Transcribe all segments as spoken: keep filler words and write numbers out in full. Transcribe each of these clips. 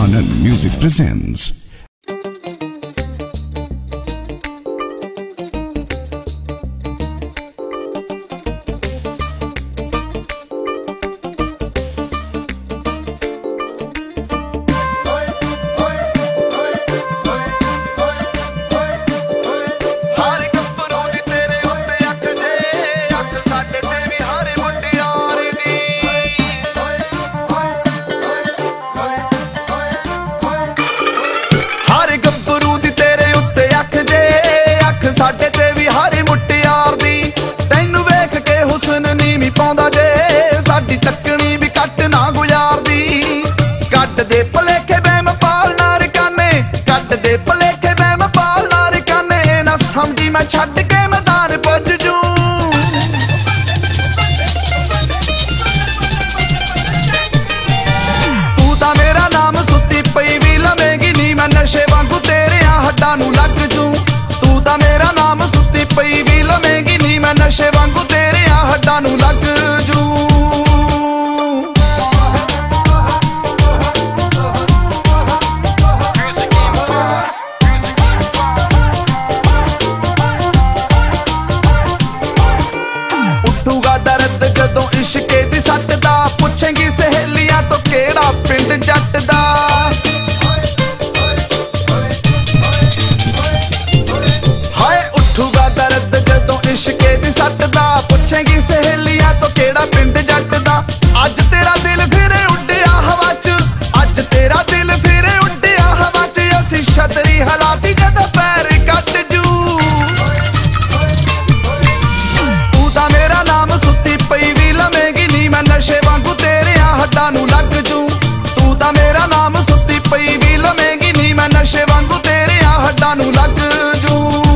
Anand Music presents. साडे ते भी हारे मुटियार दी तैनू वेख के हुसन नीवी पाउंदा जे साडी तकनी भी कट ना गुजारदी कट दे भलेखे बैम पालना रकाने कट दे भलेखे बैम पालना रकाने ना समझी मैं छड्ड के मैदान पुज जूं तू तां मेरा नाम सुत्ती पई भी लवेगी नी मैं नशे वांगू तेरे हड्डां नू लग जूं ता मेरा नाम सुत्ती पई भी लवेगी नी मैं नशे वांगू तेरे हड्डां नू लग जूं उठूगा दर्द जदों इश्के दी सट दा पुछेंगी सहेलियां तो केड़ा पिंड जट दा इश्के दी सट दा पुछेंगी सहेलियां तो केड़ा पिंड जट दा अज तेरा दिल फिरे उड्डिया हवा च अज तेरा दिल फिरे उड्डिया हवा च असी छतरी हलाती जद पैर कट जू तू तां मेरा नाम सुत्ती पई भी लवेगी नी मैं नशे वांगू तेरे हड्डां नू लग जू तू तां मेरा नाम सुत्ती पई भी लवेगी नी मैं नशे वांगू तेरे हड्डां नू लग जू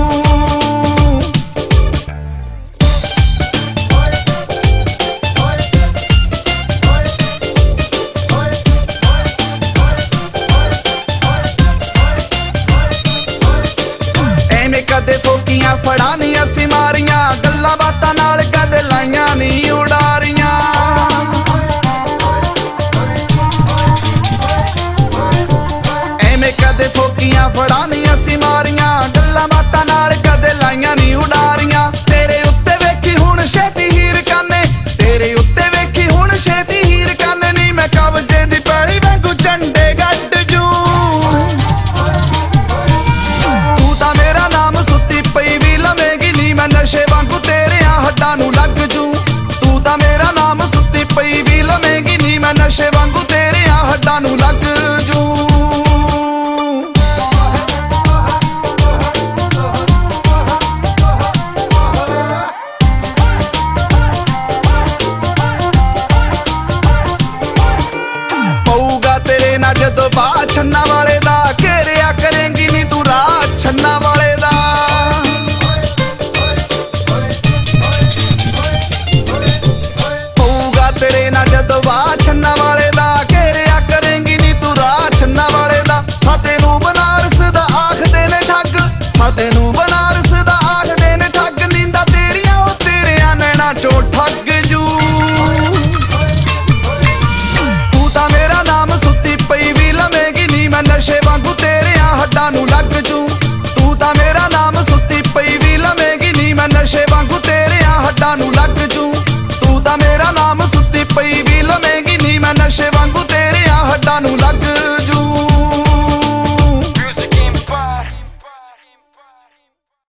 कदे फोकियां फड़ा नी असी मारियां गल्लां बातां नाल कदे लाइयां नी उडारियां एवें कदे फोकियां फड़ा नी असी मारियां गल्लां बातां नाल कदे लाइयां नी उडारियां तेरे उत्ते वेखी हुण छेती हीर काने तेरे उत्ते वेखी हुण छेती हीर काने नी मैं कब्जे दी पैली वांगू झंडे गड्ड जू तू तां मेरा नाम सुत्ती पई भी लवेगी नी मैं नशे वांगू तेरे हड्डां नू लग जू तू तां मेरा नाम सुत्ती पई भी लवेगी नी मैं नशे वांगू तेरे हड्डां नू लग जू पऊगा तेरे ना जदों बाह छन्ना